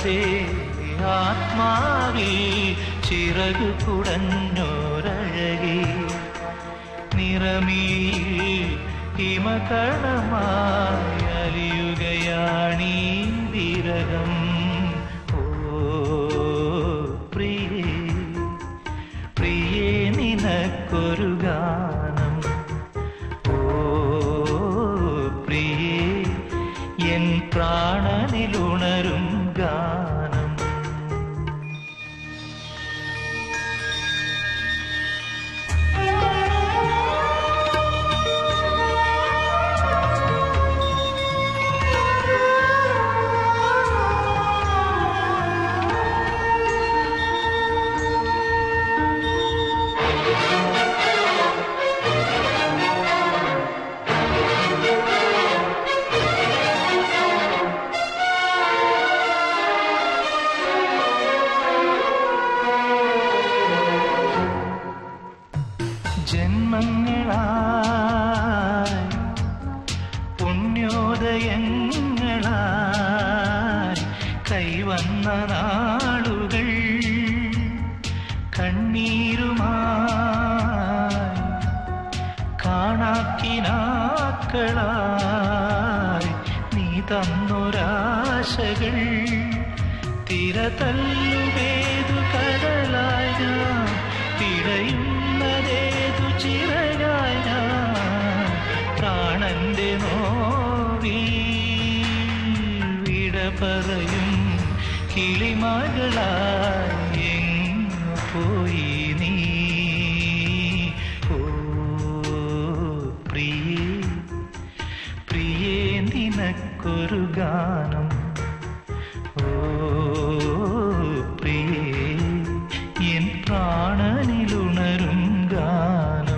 അറിയാതെ ആത്മാവിൽ ചിറകു കുടഞ്ഞോരഴകി നിറമീയിൽ ഹിമകണമായി അലിയുകയാണീ വിരഹം. ഓ പ്രിയേ പ്രിയേ നിനക്കൊരു ഗാനം. ഓ പ്രിയേ എൻ പ്രാണനിലുണരും ഗാനം. ജന്മങ്ങളായി പുണ്യോദയങ്ങളായി കൈവന്ന നാളുകൾ കണ്ണീരുമായി കാണാക്കിനാക്കളായി നീ തന്നൊരാശകൾ തിരതല്ലുവേതു കടലായി ഞാൻ പിടയുന്നതേതു ചിറകായി ഞാൻ പ്രാണന്റെ നോവിൽ വിട പറയും കിളിമകളായി എങ്ങു പോയി നീ. ഓ പ്രിയേ പ്രിയേ നിനക്കൊരു ഗാനം. ഓ പ്രിയേ എൻ പ്രാണനിലുണരും ഗാനം.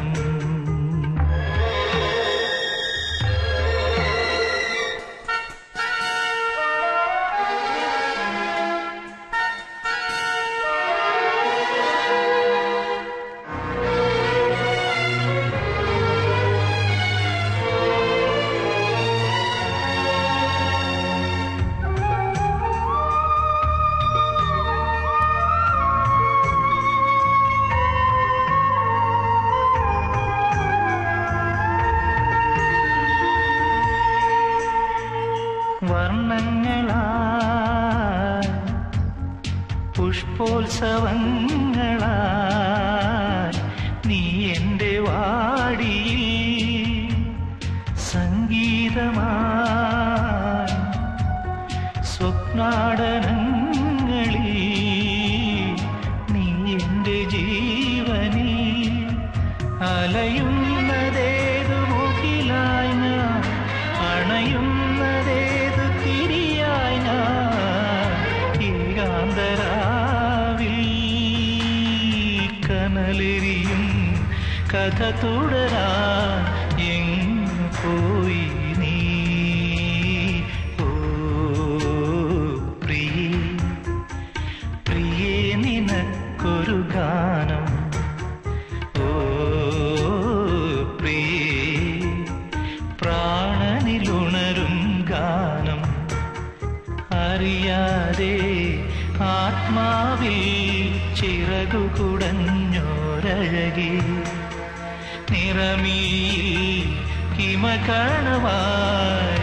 വർണ്ണങ്ങളായി പുഷ്പോത്സവങ്ങളായി നീ എൻ്റെ വാടിയിൽ സംഗീതമായി സ്വപ്നാടനങ്ങളിൽ നീ എൻ്റെ ജീവനിൽ അലയുന്നതേതു മുകിലായി ഞാൻ അണയുന്നതേതു തിരിയായി ഞാൻ ഏകാന്തരാവിൽ കനലെരിയും കഥ തുടരാൻ എങ്ങു പോയി നീ. ഓ പ്രിയേ പ്രിയേ നിനക്കൊരു ഗാനം. ഓ പ്രിയേ പ്രാണനിലുണരും ഗാനം. അറിയാതെ ആത്മാവിൽ ചിറകു കുടഞ്ഞോരഴകി നിറമീയിൽ ഹിമകണമായി